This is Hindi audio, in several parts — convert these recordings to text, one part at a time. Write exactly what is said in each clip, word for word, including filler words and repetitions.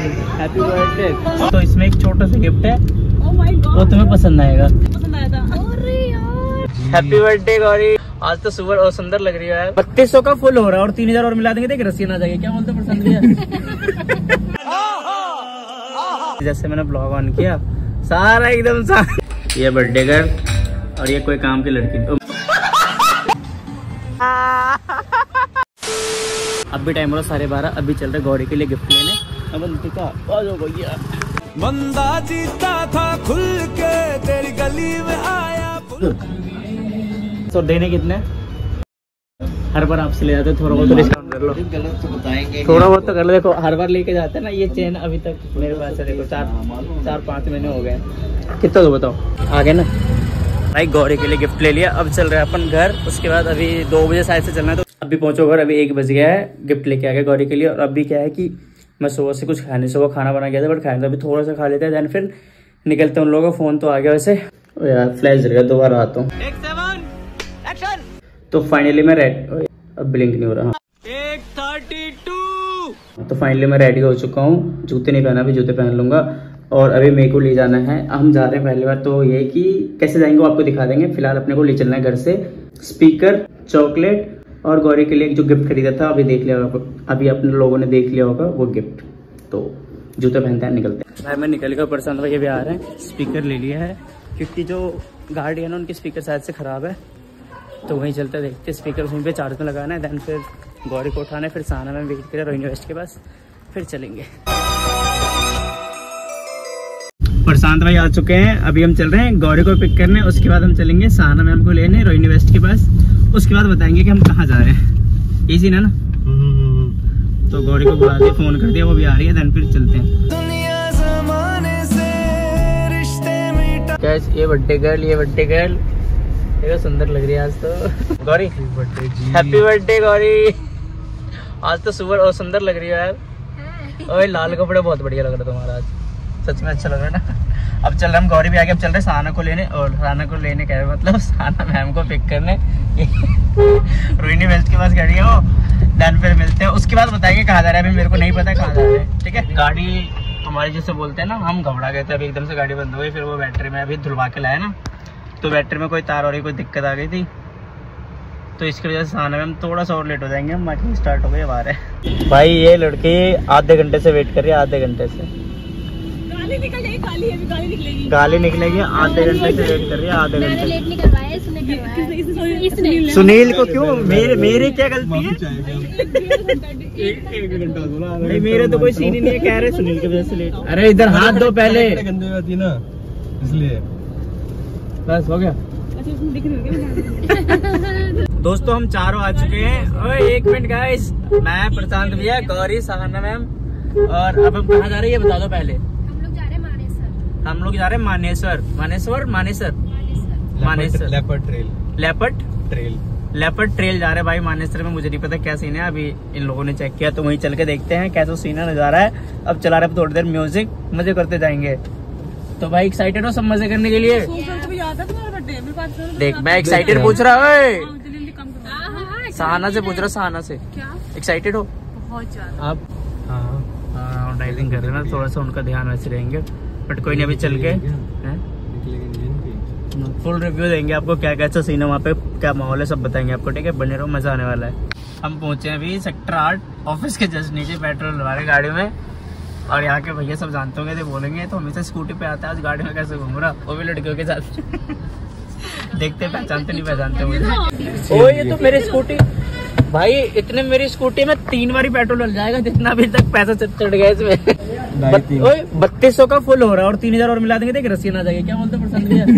Happy birthday. तो इसमें एक छोटा सा गिफ्ट है, वो तुम्हें पसंद आएगा। पसंद आया था। अरे यार हैप्पी बर्थडे गौरी, आज तो सुबह और सुंदर लग रही है यार। बत्तीस सौ का फुल हो रहा है और तीन हजार और मिला देंगे, देख रस्सियां आ जाएगी। क्या बोलते हो पसंद भैया? जैसे मैंने ब्लॉग ऑन किया सारा एकदम सा ये बर्थडे गर्ल और ये कोई काम की लड़की। अब भी टाइम हो रहा साढ़े बारह, अभी चल रहे गौरी के लिए गिफ्ट लेने। अब का आ जाओ भैया। बंदा जीता था खुल के तेरी गली में आया। तो देने कितने? हर बार आपसे ले जाते, थोड़ा बहुत तो डिस्काउंट कर लो। गलत तो बताएंगे, थोड़ा बहुत तो कर लो। देखो हर बार लेके जाते हैं ना, ये चेन अभी तक मेरे पास है। देखो चार चार पाँच महीने हो गए। कितना दो बताओ? आगे ना भाई गौरी के लिए गिफ्ट ले लिया। अब चल रहे हैं अपन घर। उसके बाद अभी दो बजे शायद से चलना है, तो अभी पहुंचो घर। अभी एक बज गया है, गिफ्ट लेके आ गया गौरी के लिए। और अभी क्या है कि मैं सुबह से कुछ खाने सुबह खाना बना गया था, बट खाएंगे अभी थोड़ा सा खा लेते हैं, देन फिर निकलते हैं। उन लोगों का फोन तो आ गया वैसे। ओ यार फ्लैश जल गया, दोबारा आता हूँ। तो फाइनली मैं रेड, अब ब्लिंक नहीं हो रहा। एक थर्टी टू। तो फाइनली मैं रेडी हो चुका हूँ। जूते नहीं पहना, अभी जूते पहन लूंगा। और अभी मेरे को ले जाना है, हम जा रहे हैं पहली बार। तो ये कि कैसे जाएंगे वो आपको दिखा देंगे। फिलहाल अपने को ले चलना है घर से स्पीकर, चॉकलेट और गौरी के लिए जो गिफ्ट खरीदा था अभी देख लिया होगा, अभी अपने लोगों ने देख लिया होगा वो गिफ्ट। तो जूते पहनते हैं, निकलते हैं। भाई मैं निकल गया, प्रशांत भाई भी आ रहे हैं। स्पीकर ले लिया है क्योंकि जो गाड़ी है ना उनकी स्पीकर शायद से खराब है, तो वहीं चलते देखते। स्पीकर वहीं पे चार्ज में लगाना है, देन फिर गौरी को उठाना है, फिर सहाना में वेट करें रोहिणी वेस्ट के पास, फिर चलेंगे। प्रशांत भाई आ चुके हैं, अभी हम चल रहे हैं गौरी को पिक करने। उसके बाद हम चलेंगे सहाना मैम को लेने रोहिणी वेस्ट के पास। उसके बाद बताएंगे कि हम कहाँ जा रहे हैं। इजी ना ना? तो गौरी को बुला दिया, फोन कर दिया, वो भी आ रही है, देन फिर चलते हैं। क्या ये बर्थडे गर्ल, ये बर्थडे गर्ल देखो सुंदर लग रही है आज तो। गौरी हैप्पी बर्थडे गौरी, आज तो सुबह और सुंदर लग रही है यार। ओए लाल कपड़े बहुत बढ़िया लग रहा है तुम्हारा आज, सच में अच्छा लग रहा है ना। अब चल रहे हम गौरी भी आगे, अब चल रहे सहाना को लेने। और सहाना को लेने कह रहे मतलब सहाना मैम को पिक करने। रोहिणी वेस्ट के पास गाड़ी है वो, देन फिर मिलते हैं। उसके बाद बताएंगे कहाँ जा रहे हैं, अभी मेरे को नहीं पता कहाँ जा रहे हैं। ठीक है, गाड़ी हमारी जिसे बोलते हैं ना, हम घबरा गए थे, अभी एकदम से गाड़ी बंद हो गई। फिर वो बैटरी में अभी धुलवा के लाया ना, तो बैटरी में कोई तार और कोई दिक्कत आ गई थी, तो इसकी वजह से सहाना में हम थोड़ा सा और लेट हो जाएंगे। हम मार्केटिंग स्टार्ट हो गई हमारे। भाई ये लड़की आधे घंटे से वेट कर रही है, आधे घंटे से। गाली निकल जाएगी, गाली अभी गाली निकलेगी, गाली निकलेगी। आधे घंटे से वेट कर रही है, आधे घंटे। लेट नहीं करवाया इसने, करवाया इसने। सुनील को क्यों? मेरे मेरी क्या गलती है? नहीं मेरे तो कोई सीन ही नहीं है, कह रहे सुनील की वजह से लेट। अरे इधर हाथ दो पहले, गंदे होती ना इसलिए। बस हो गया। दोस्तों हम चारों आ चुके हैं। ओए एक मिनट गाइस, मैं प्रशांत भैया, गौरी, सहाना मैम, और अब हम कहाँ जा रहे हैं ये बता दो पहले। हम लोग जा रहे हैं मानेसर। हम लोग जा रहे हैं Manesar. Manesar Manesar Manesar leopard trail, leopard trail leopard trail जा रहे हैं भाई मानेसर में। मुझे नहीं पता क्या सीन है, अभी इन लोगों ने चेक किया तो वहीं चल के देखते हैं कैसा सीन है, नजारा है। अब चला रहे थोड़ी देर म्यूजिक, मजे करते जाएंगे। तो भाई एक्साइटेड हो सब मजे करने के लिए? देख मैं एक्साइटेड पूछ रहा हूँ, सहाना से पूछ रहा, सहाना से एक्साइटेड हो? बहुत ज्यादा। आप हाँ ड्राइविंग कर रहे हैं ना, थोड़ा सा उनका ध्यान वैसे रहेंगे, बट कोई नहीं अभी चल के फुल रिव्यू देंगे आपको, क्या कैसा सीन है वहाँ पे, क्या माहौल है, सब बताएंगे आपको। ठीक है, बने रहो, मजा आने वाला है। हम पहुंचे हैं अभी सेक्टर आठ, ऑफिस के जस्ट नीचे पेट्रोल हमारे गाड़ी में। और यहाँ के भैया सब जानते होंगे, तो बोलेंगे तो हमेशा स्कूटी पे आता है, आज गाड़ी में कैसे घूम रहा, वो भी लड़कियों के साथ। देखते पहचानते नहीं पहचानते मुझे। ओ ये तो मेरी स्कूटी भाई, इतने मेरी स्कूटी में तीन बारी पेट्रोल डल जाएगा, जितना अभी तक पैसा चढ़ गया इसमें। ओए बत्तीस सौ का फुल हो रहा है और तीन हजार और मिला देंगे, देख रस्सियां आ जाएगी। क्या बोलते पसंद भैया?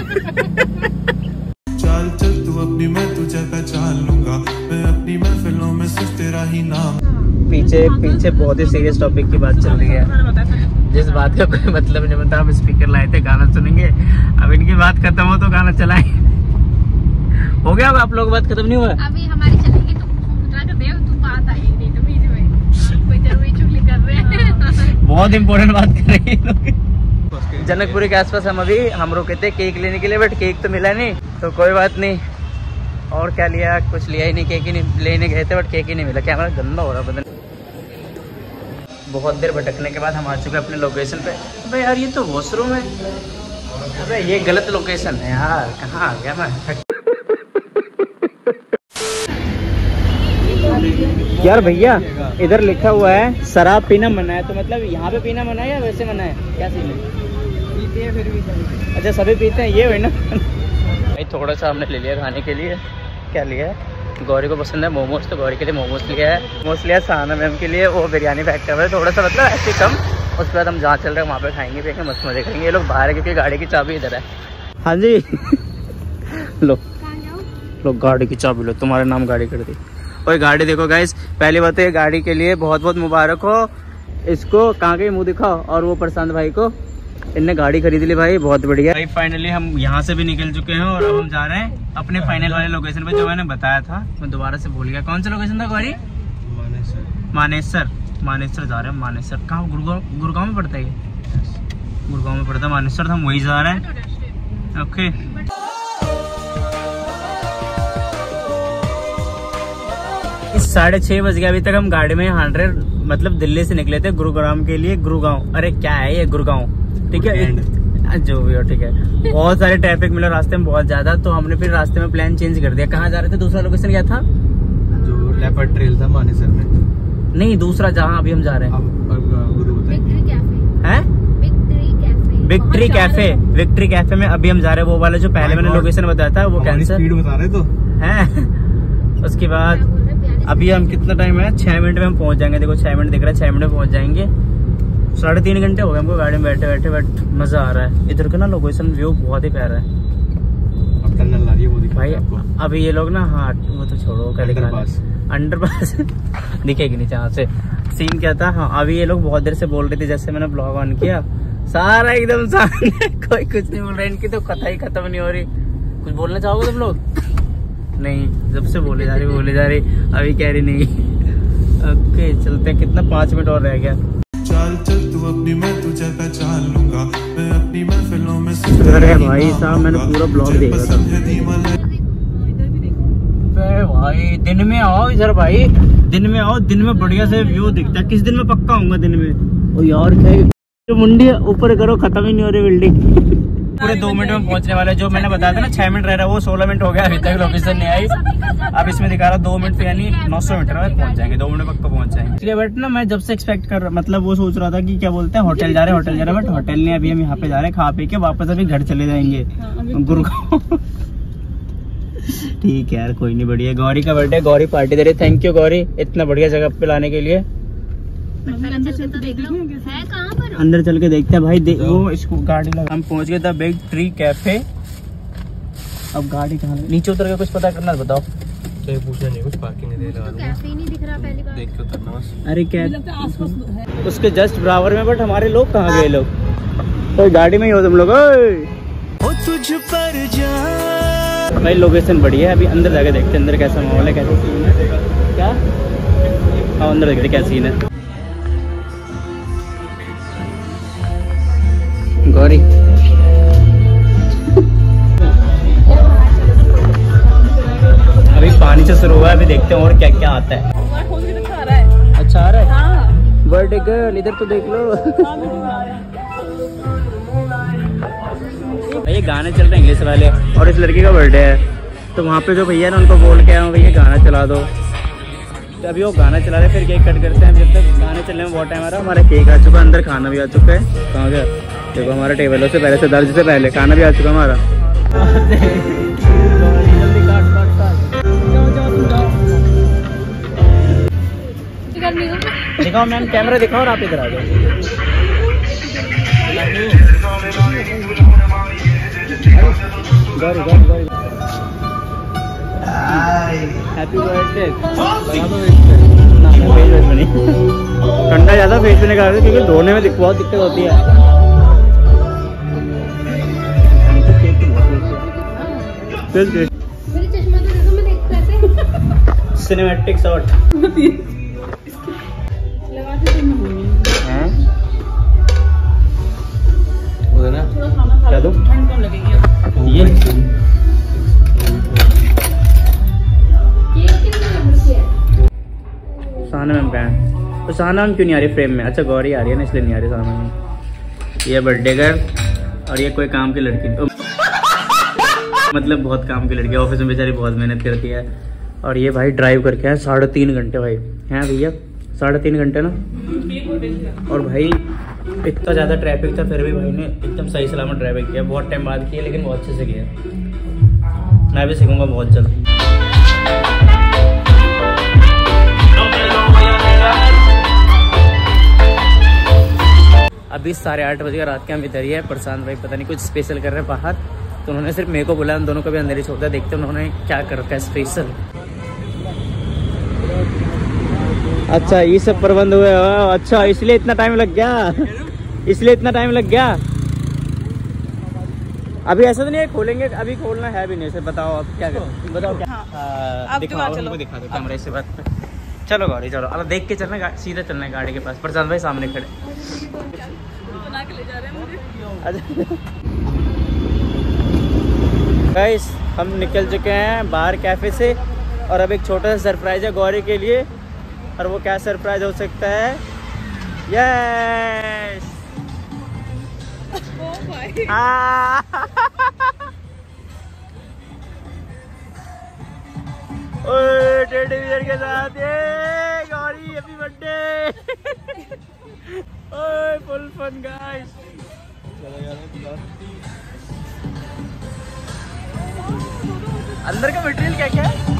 चल चल तू अपनी, मैं तुझे पहचान लूंगा, मैं अपनी महफिलों में सिर्फ तेरा ही नाम। पीछे पीछे बहुत ही सीरियस टॉपिक की बात चल रही है, जिस बात का कोई मतलब नहीं बनता। हम स्पीकर लाए थे, गाना सुनेंगे। अब इनकी बात खत्म हो तो गाना चलाए। हो गया, अब आप लोग बात खत्म नहीं हुआ अभी हमारी चलेगी, तो तू बात आई नहीं तो बीच में कोई जरूरी चुगली कर रहे हैं। बहुत इम्पोर्टेंट बात कर रही है। जनकपुरी के आसपास हम अभी हम रुके थे केक लेने के लिए, बट केक तो मिला नहीं, तो कोई बात नहीं। और क्या लिया, कुछ लिया ही नहीं, केक ही नहीं लेने गए थे, बट केक ही नहीं मिला। कैमरा गंदा हो रहा है, बदन बहुत देर भटकने के बाद हम आ चुके हैं अपने लोकेशन पे। अबे यार ये तो वॉशरूम है। अबे ये गलत लोकेशन है यार, कहाँ आ गया मैं। यार भैया इधर लिखा हुआ है शराब पीना मना है, तो मतलब यहाँ पे पीना मना है या वैसे मना है, क्या सीन है? पीते हैं फिर भी सभी। अच्छा सभी पीते हैं, ये हुई ना। भाई थोड़ा सा हमने ले लिया खाने के लिए। क्या लिया है? गौरी को पसंद है मोमोज, तो गौरी के लिए मोमोज लिया है। मोमोज लिया साना मैम के लिए, वो बिरयानी पैक कर रहे हैं थोड़ा सा, मतलब ऐसे कम। उसके बाद हम जहाँ चल रहे हैं वहाँ पे खाएंगे पिएंगे, मस्त मजे करेंगे। ये लोग बाहर है क्योंकि गाड़ी की चाबी इधर है। हाँ जी लो लो गाड़ी की चाबी लो, तुम्हारे नाम गाड़ी कर दी। और गाड़ी देखो गाइस, पहली बात है गाड़ी के लिए बहुत बहुत मुबारक हो। इसको कहाँ के मुँह दिखाओ, और वो प्रशांत भाई को इनने गाड़ी खरीद ली भाई, बहुत बढ़िया भाई। फाइनली हम यहाँ से भी निकल चुके हैं और अब हम जा रहे हैं अपने फाइनल वाले लोकेशन पे, जो मैंने बताया था। मैं दोबारा से भूल गया कौन सा लोकेशन था गौरी? मानेसर। मानेसर मानेसर जा रहे हैं। मानेसर कहाँ? गुड़गांव। गुड़गांव में पड़ता है ये? गुड़गांव में पड़ता है मानेसर, तो हम वही जा रहे हैं। ओके साढ़े छह बज गए, अभी तक हम गाड़ी में हंड्रेड मतलब दिल्ली से निकले थे गुरुग्राम के लिए। गुरुगांव, अरे क्या है ये गुरुगांव, ठीक है जो भी हो, ठीक है। बहुत सारे ट्रैफिक मिला रास्ते में, बहुत ज्यादा, तो हमने फिर रास्ते में प्लान चेंज कर दिया। कहाँ जा रहे थे? दूसरा लोकेशन क्या था? जो लेपर्ड ट्रेल था मानेसर में। नहीं दूसरा जहाँ अभी हम जा रहे हैं, विक्ट्री कैफे। विक्ट्री कैफे में अभी हम जा रहे हैं। वो वाला जो पहले मैंने लोकेशन बताया था वो कैंसिल स्पीड बता रहे तो है। उसके बाद अभी हम कितना टाइम है, छह मिनट में हम पहुंच जाएंगे। देखो छह मिनट दिख रहा है, छह मिनट में पहुंच जाएंगे। साढ़े तीन घंटे हो गए हमको गाड़ी में बैठे बैठे, बट मजा आ रहा है। इधर का ना लोकेशन व्यू बहुत ही प्यारा है। अब टनल आ रही है वो भाई अभी ये लोग ना, हाँ वो तो छोड़ो, अंडर पास दिखेगी नीचे यहाँ से। सीन क्या था, हाँ अभी ये लोग बहुत देर से बोल रहे थे, जैसे मैंने ब्लॉग ऑन किया सारा एकदम सामने कोई कुछ नहीं बोल रहा। इनकी तो कथा ही खत्म नहीं हो रही। कुछ बोलना चाहोगे तुम लोग? नहीं, जब से बोले जा रही बोले जा रही, अभी कह रही नहीं। ओके चलते हैं, कितना पाँच मिनट और रह गया। चल चल तू अपनी, मैं तुझे पहचान लूंगा, मैं अपनी महफिलों में। अरे भाई साहब मैंने पूरा ब्लॉग देखा था। भाई दिन में आओ इधर, भाई दिन में आओ, दिन में बढ़िया से व्यू दिखता है। किस दिन में पक्का आऊंगा दिन में। ओ यार क्या मुंडी ऊपर करो, खत्म ही नहीं हो रही बिल्डिंग। पूरे दो मिनट में पहुंचने वाला है। जो मैंने बताया था ना छह मिनट रह रहा है, वो सोलह मिनट हो गया, अभी तक लोकेशन नहीं आई। अब इसमें दिखा रहा दो मिनट यानी नौ सौ मीटर में पहुंच जाएंगे, दो मिनट पक्का पहुंच जाएंगे। इसलिए बट ना मैं जब से एक्सपेक्ट कर रहा, मतलब वो सोच रहा था कि क्या बोलते हैं होटल जा रहे होटल जा रहे बट होटल नहीं, अभी हम यहाँ पे जा रहे हैं खा पी के वापस अभी घर चले जाएंगे गुरुगांव। ठीक है यार कोई नहीं, बढ़िया। गौरी का बर्थडे, गौरी पार्टी दे रही। थैंक यू गौरी इतना बढ़िया जगह पे लाने के लिए। अंदर चल के देख लो है कहाँ पर। अंदर चल के देखते हैं भाई। वो इसको गाड़ी लगा, हम पहुंच गए था बिग ट्री कैफे। अब गाड़ी कहाँ, नीचे उतर के कुछ पता करना बताओ। पूछना नहीं, कुछ पार्किंग नहीं दे रहा, कैफे ही नहीं दिख रहा पहली बार, देख के उतरना बस। अरे क्या उसके जस्ट बराबर में, बट हमारे लोग कहाँ गए? लोग तो गाड़ी में ही हो तुम लोग। तुझ पर जा भाई लोकेशन बढ़िया है। अभी अंदर जाके देखते हैं अंदर कैसा माहौल है, कैसा सीन है। क्या हाँ अंदर देखते क्या सीन है। गौरी अभी पानी से शुरू हुआ है, अभी देखते हैं और क्या क्या आता है। अच्छा आ रहा है, अच्छा आ रहा है। हाँ। बर्थडे गर्ल इधर तो देख लो। ये गाने चल रहे हैं इंग्लिश वाले, और इस लड़की का बर्थडे है, तो वहाँ पे जो भैया ना उनको बोल के आया भैया गाना चला दो। तो अभी वो गाना चला रहे, फिर केक कट करते हैं। जब तक गाने चलने में बहुत टाइम आ रहा है, हमारा केक आ चुका है, अंदर खाना भी आ चुका है। कहाँ गया देखो, हमारा टेबलों से पहले से दर्ज से पहले खाना भी आ चुका हमारा। दिखाओ मैम, कैमरा दिखाओ और आप इधर आ जाओ। Gauri Gauri Gauri happy birthday. ना ना फेस वेस में नहीं, ठंडा ज़्यादा फेस में नहीं कर रहे क्योंकि धोने में बहुत दिक्कत होती है। सिनेमैटिक शॉट क्या दो ये साने में कहा तो सहाना क्यों नहीं आ रही फ्रेम में? अच्छा गौरी आ रही है ना, इसलिए नहीं आ रही सहाना में। ये बर्थडे गर्ल और ये कोई काम की लड़की मतलब बहुत काम की लड़की, ऑफिस में बेचारी बहुत मेहनत करती है। और ये भाई ड्राइव करके आए साढ़े तीन घंटे भाई, हैं भैया साढ़े तीन घंटे ना। और भाई इतना ज़्यादा ट्रैफिक था फिर भी भाई ने एकदम सही सलामत ड्राइविंग किया। बहुत टाइम बाद किया लेकिन बहुत अच्छे से किया। मैं भी सीखूंगा बहुत जल्द। अभी साढ़े आठ बजे रात के हम इधर ही है। प्रशांत भाई पता नहीं कुछ स्पेशल कर रहे हैं बाहर, तो उन्होंने सिर्फ मेरे को बुलाया, उन दोनों को भी अंदर ही छोड़ दिया। देखते हैं उन्होंने क्या कर रखा है स्पेशल। अच्छा ये सब प्रबंध हुए। अच्छा इसलिए इतना टाइम लग गया, इसलिए इतना टाइम लग गया। अभी ऐसा तो नहीं है खोलेंगे, अभी खोलना है भी नहीं। सर बताओ आप क्या करें, बताओ क्या। हाँ, दिखाओ उनको, दिखा दो कैमरे से बात पे। चलो गौरी चलो, अरे देख के चलना, सीधा चलना है गाड़ी के पास। प्रशांत भाई सामने खड़े बना के ले जा रहे हैं मुझे। गाइस हम निकल चुके हैं बाहर कैफे से और अब एक छोटा सा सरप्राइज है गौरी के लिए। और वो क्या सरप्राइज हो सकता है? यस ओए टेडी बियर के साथ ये गौरी हैप्पी बर्थडे। ओए फुल फन गाइस। अंदर का मटेरियल क्या क्या है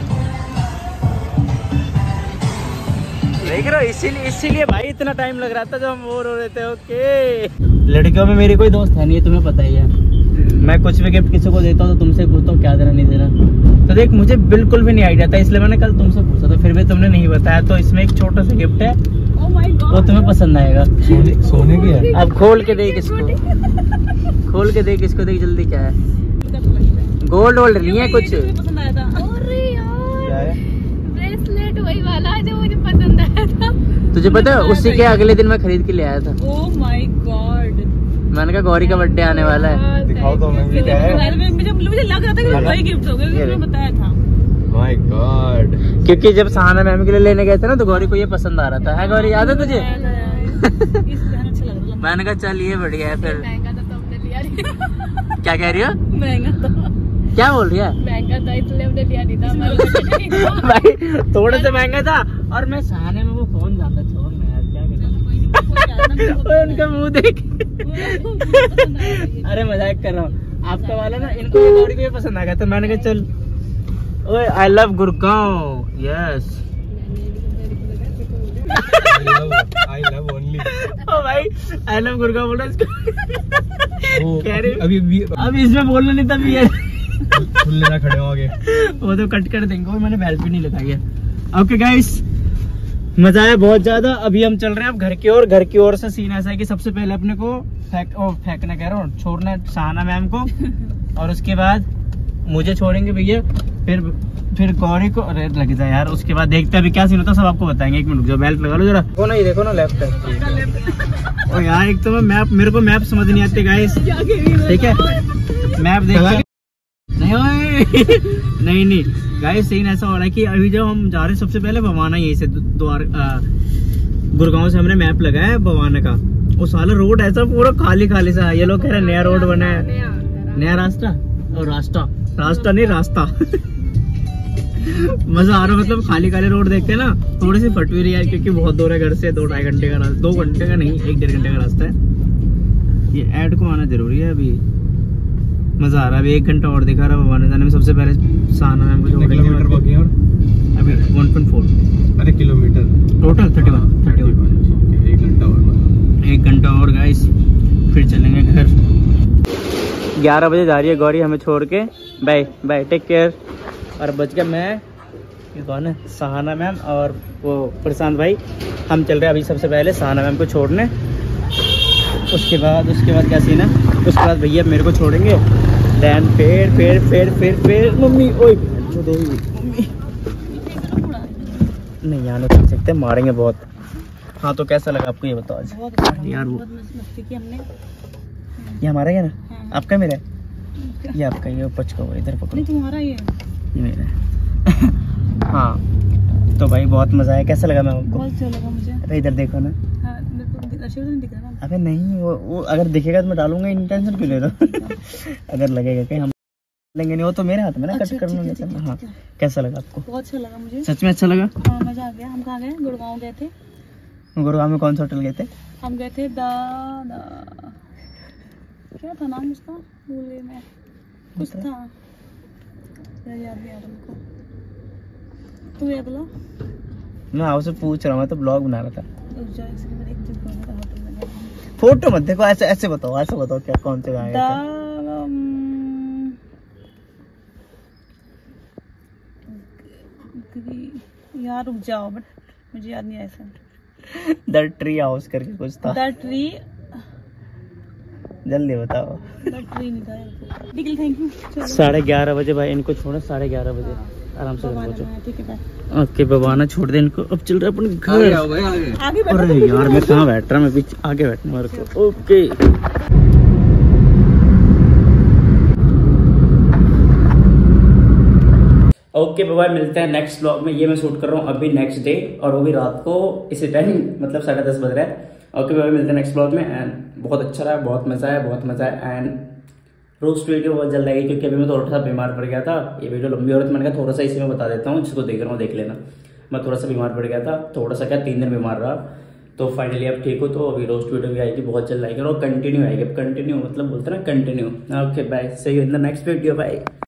देख रहे हो? इसीलिए इसीलिए भाई इतना टाइम लग रहा था जब हम बोर हो रहे थे। ओके लड़कियों में मेरी कोई दोस्त है नहीं है, तुम्हें पता ही है। मैं कुछ भी गिफ्ट किसी को देता हूँ तो तुमसे पूछता हूँ क्या देना नहीं देना। तो देख मुझे बिल्कुल भी नहीं आइडिया था, इसलिए मैंने कल तुमसे पूछा था, फिर भी तुमने नहीं बताया। तो इसमें एक छोटा सा गिफ्ट है, वो तुम्हें पसंद आएगा। सोने, सोने की है। अब खोल के देख इसको, खोल के देख इसको, देख जल्दी क्या है। गोल्ड वोल्ड नहीं है कुछ। पसंद आया था। अरे यार ब्रेसलेट वही वाला जो मुझे पसंद आया था। तुझे पता है उसी के अगले दिन मैं खरीद के ले आया था। Oh my god. मैंने कहा गौरी का बर्थडे आने वाला है, दिखाओ तो हमें क्या है। मुझे मुझे लग रहा था कि वही गिफ्ट होगा, मैंने बताया था। My god. क्योंकि जब सहाना मैम के लिए लेने गए थे ना तो गौरी को ये पसंद आ रहा था। है गौरी याद है तुझे? मैंने कहा चल ये बढ़िया है। फिर क्या कह रही हो? महंगा था। क्या बोल रही है? महंगा था इसलिए हमने लिया नहीं था। भाई थोड़ा सा महंगा था और मैं सहाने में वो फोन जाता छोड़ मैं यार क्या करूं। उनका मुंह देख। अरे मजाक कर रहा हूँ, आपका वाला ना इनको ये गौरी को ये पसंद आ गया था। मैंने कहा चल ओए I love Gurgaon. Yes I love only. ओ भाई आई लव गुड़गांव बोल रहा इसको। कह रही अभी भी अभी इसमें बोलना नहीं था भी यार। लेना खड़े हो गए वो तो कट कर देंगे। मैंने बेल्ट भी नहीं लगाई है। ओके गाइस मजा आया बहुत ज्यादा। अभी हम चल रहे हैं अब घर की ओर। घर की ओर से सीन ऐसा है कि सबसे पहले अपने को फेंक ओ फेंकना कह रहा हूँ छोड़ना सहाना मैम को, और उसके बाद मुझे छोड़ेंगे भैया, फिर फिर गौरी को। अरे लग जाए यार। उसके बाद देखते हैं अभी क्या सीन होता है, सब आपको बताएंगे। एक मिनट जो बेल्ट लगा लो जरा। देखो ना ये देखो ना लेफ्ट है। और यार एक तो मैं मैप, मेरे को मैप समझ नहीं आते गाइस, ठीक है मैप देख नहीं नहीं नहीं गाइस सीन ऐसा हो रहा है कि अभी जब हम जा रहे हैं सबसे पहले भवाना यहीं से द्वार गुड़गांव से हमने मैप लगाया है भवाना का। वो साला रोड ऐसा पूरा खाली खाली सा। ये लोग कह रहे हैं नया रोड बना है, नया रास्ता और रास्ता रास्ता नहीं रास्ता। मजा आ रहा मतलब खाली खाली रोड देख के ना थोड़ी सी फट भी रही है क्योंकि बहुत दूर है घर से। दो ढाई घंटे का रास्ता, दो घंटे का नहीं एक डेढ़ घंटे का रास्ता है। ये ऐड को आना जरूरी है। अभी मजा आ रहा है। अभी एक घंटा और दिखा रहा है भवानी जाने में। सबसे पहले सहाना मैम को छोड़ेंगे। अभी वन पॉइंट फोर अरे kilometre total thirty one thirty one एक घंटा और एक घंटा और गाइस फिर चलेंगे घर। ग्यारह बजे जा रही है गौरी हमें छोड़ के। Bye bye take care. और बच गया मैं, ये कौन है, सहाना मैम और वो प्रशांत भाई। हम चल रहे हैं अभी सबसे पहले सहाना मैम को छोड़ने। उसके बाद उसके बाद क्या सीन है, उसके बाद भैया मेरे को छोड़ेंगे। देन फिर फिर फिर फिर फिर मम्मी ओए मम्मी नहीं यहाँ नहीं सकते, मारेंगे बहुत। हाँ तो कैसा लगा आपको ये बताओ आज? यार वो ये हमारा है ना? हाँ। आपका मेरा है? ये आपका, ये पच का इधर पकड़ो। तुम्हारा ये ये मेरा है। हाँ तो भाई बहुत मजा आया, कैसा लगा मैम आपको? बहुत अच्छा लगा मुझे। अरे इधर देखो ना। हाँ, मेरे को रशिया नहीं दिख रहा ना। अबे नहीं, वो, वो अगर दिखेगा तो मैं डालूंगा, इन टेंशन क्यों ले रहे हो? अगर लगेगा कहीं हम लेंगे नहीं, वो तो मेरे हाथ में ना, कट करना नहीं करना। हाँ, कैसा लगा आपको? बहुत अच्छा लगा मुझे, सच में अच्छा लगा। हाँ मजा आ गया। हम कहाँ गए? गुड़गांव गए थे। गुड़गांव में कौन सा होटल गए थे? हम गए थे दा, दा क्या था नाम उसका, भूल गई मैं, कुछ था याद नहीं आ रहा मुझको, तू याद ला। मैं आपसे पूछ रहा हूँ, मैं तो ब्लॉग बना रहा था। होटल में फोटो मत देखो, ऐसे ऐसे बताओ, ऐसे बताओ क्या कौन से गए थे? यार रुक जाओ, बट मुझे याद नहीं आया सर। द ट्री हाउस करके कुछ था। द ट्री, जल्दी बताओ। द ट्री नहीं था। निकल, थैंक यू। साढ़े ग्यारह बजे भाई इनको छोड़ा, साढ़े ग्यारह बजे आराम से पहुंचो। ठीक है बाय। ओके बबाना छोड़ दे इनको, अब चल रहे अपन घर। आगे आगे बैठो। अरे यार मैं कहाँ बैठ रहा, मैं पीछे आगे बैठना मेरे को। ओके ओके बाय, मिलते हैं नेक्स्ट ब्लॉग में। ये मैं शूट कर रहा हूँ अभी नेक्स्ट डे, और वो भी रात को इसी टाइम, मतलब साढ़े दस बज रहा है। ओके बाय, मिलते हैं नेक्स्ट ब्लॉग में। एंड बहुत अच्छा रहा, बहुत मजा आया, बहुत मजा आया। एंड रोस्ट वीडियो बहुत जल्द आएगी, क्योंकि अभी मैं थोड़ा सा बीमार पड़ गया था। ये वीडियो लंबी हो रही थी, मैंने कहा थोड़ा सा इसी में बता देता हूँ, जिसको देख रहा हूँ देख लेना। मैं थोड़ा सा बीमार पड़ गया था, थोड़ा सा क्या तीन दिन बीमार रहा, तो फाइनली अब ठीक हो। तो अभी रोस्ट वीडियो भी आएगी, बहुत जल्द आएगी, और कंटिन्यू आएगी। अब कंटिन्यू मतलब बोलते हैं ना, continue. Okay bye, see you in the next video, bye.